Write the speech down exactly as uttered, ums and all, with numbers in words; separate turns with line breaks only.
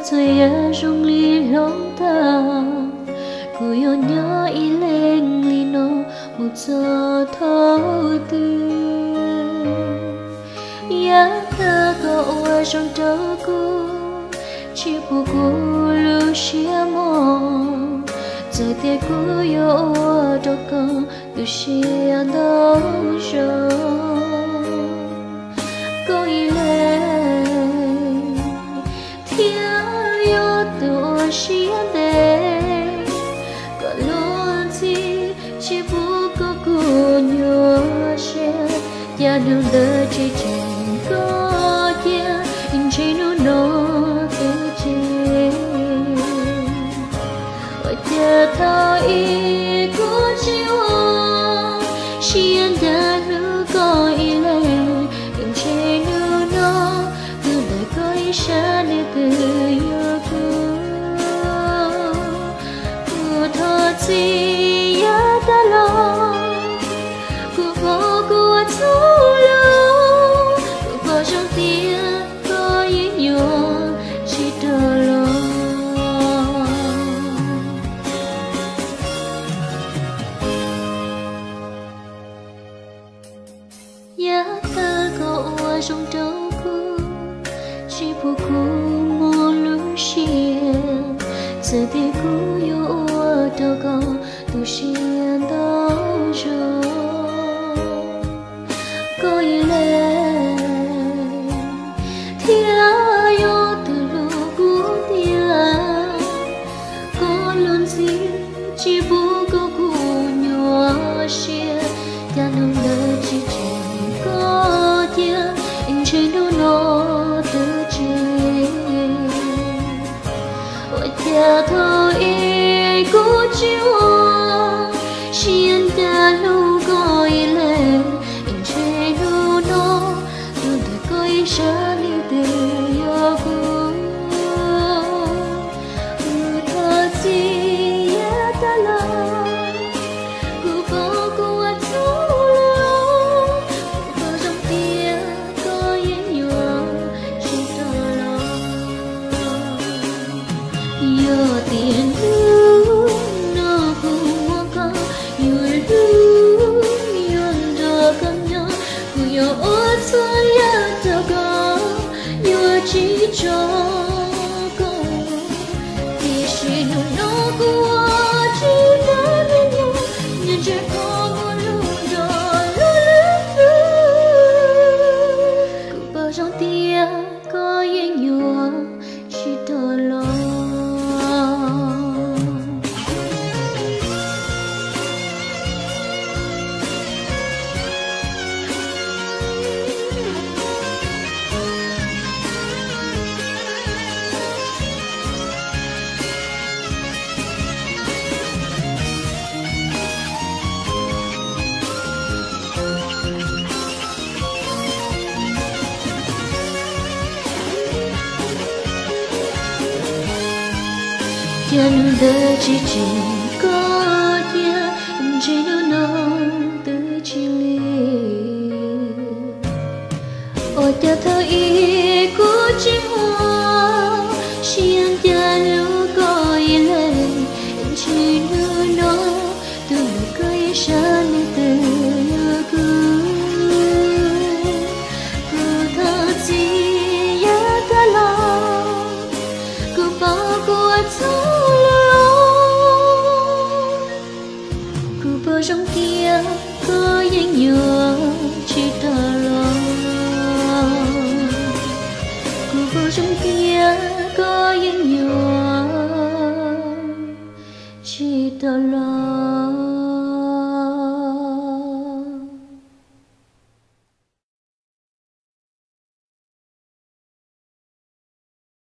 tuổi ở trong ly lông ta cô yêu nhớ ý lên ly nó một giờ thâu tư giá thơ cậu ở trong trâu cô chỉ phụ cô lưu xia mò giờ tiếc cô yêu ở đâu con từ xia đâu rồi cô ý lên thiên yêu từ xia đây có luôn gì chỉ phụ cô cô nhớ xia gia đường đời chỉ chẳng có kia in chỉ nu nó từ chỉ ở chờ thao ý của chiều xiên đã lưu có ý lên in chỉ nu nó từ đời có ý xa để từ yêu thương của thọ gì ya ta lo của vô của chú lâu của vô trong tiếng có ý nhớ chỉ đờ lo giá ta cậu ở trong trâu cô chỉ phụ cô một lúc xia giờ thì cô yêu ở đâu có tu xia đâu rồi cô ý lên thiên yêu từ lúc cũ tia có luôn gì chỉ phụ cô cô nhỏ xia ta nung đời chỉ chẳng có tia in trên đôi nó từ trên ôi tia thôi ý cô chiều xiên ta lâu có ý lên in trên đôi nó từ đời có ý xa đi từ yêu cô thật gì ta lo cô vô cô ở chỗ lâu cô trong kia có ý nhớ chỉ tờ lo yêu tiền lưu nó cũng mua có yêu lưu yêu đó cần nhớ cô yêu ở chỗ ya đâu có yêu chỉ cho cô thì chỉ nụ nó cô chỉ đã bên nhau nhưng chỉ có một lúc đó lúc cứ bao trong tia có ý nhớ chỉ tờ lo thiên đời chỉ chỉ